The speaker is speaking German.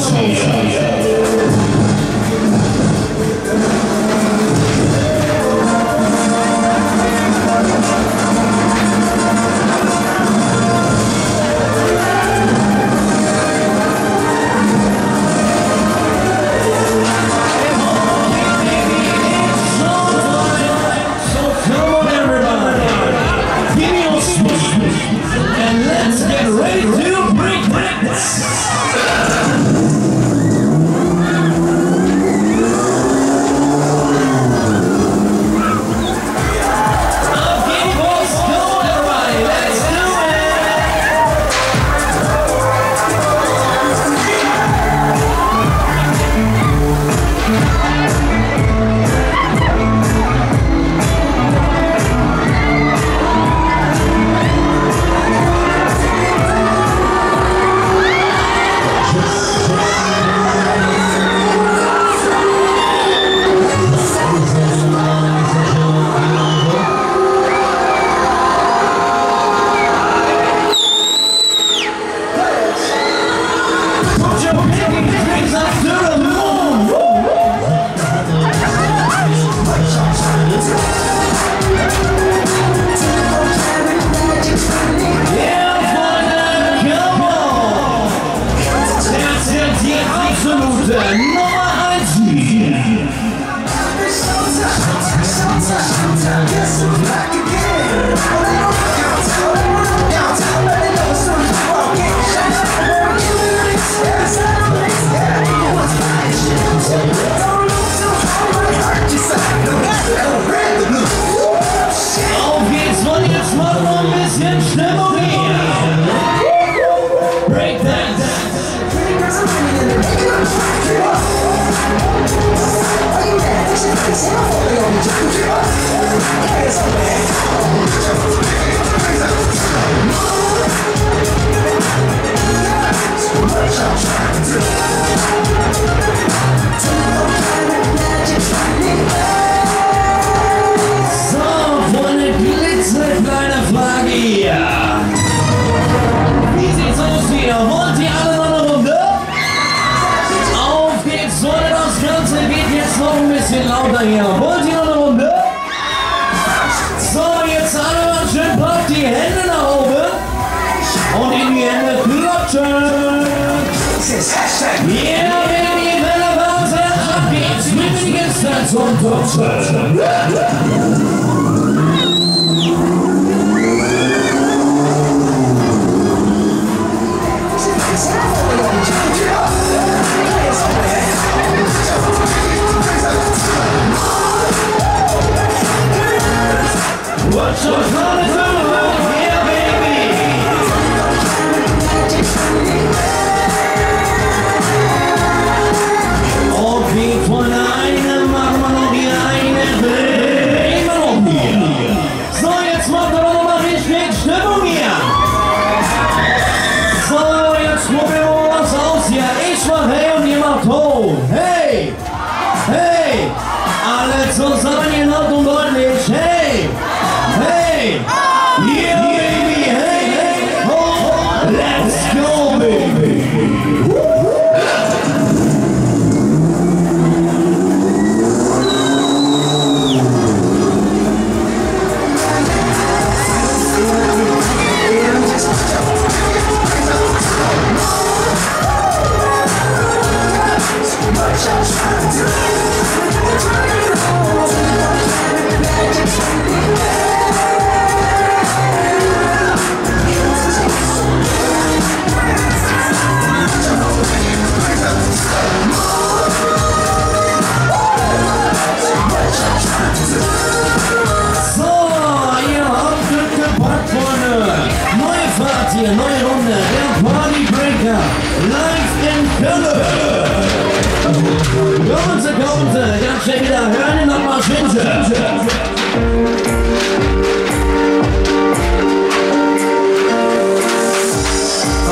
Lauter hier. Wollt ihr noch eine Runde? So, jetzt alle mal schön brav die Hände nach oben und in die Hände klatschen. Yeah, Baby, wenn der Phase ab geht's mit den Gästen zum Topfen. What's so fun is yeah, baby. Okay, von einem machen wir noch die eine, drehen wir noch hier. So, jetzt macht er noch mal richtig Stimmung hier. So, jetzt probieren wir mal was aus hier. Ich mach hey und ihr macht ho. Hey, hey, alle zusammen hier laut und deutlich. Hey. Hey! Yeah, baby! Hey, hey! Oh, let's go, baby! Neue Runde, der Party Breaker, live in Köln. Kommen Sie, ganz schnell wieder hören und noch mal schwingen.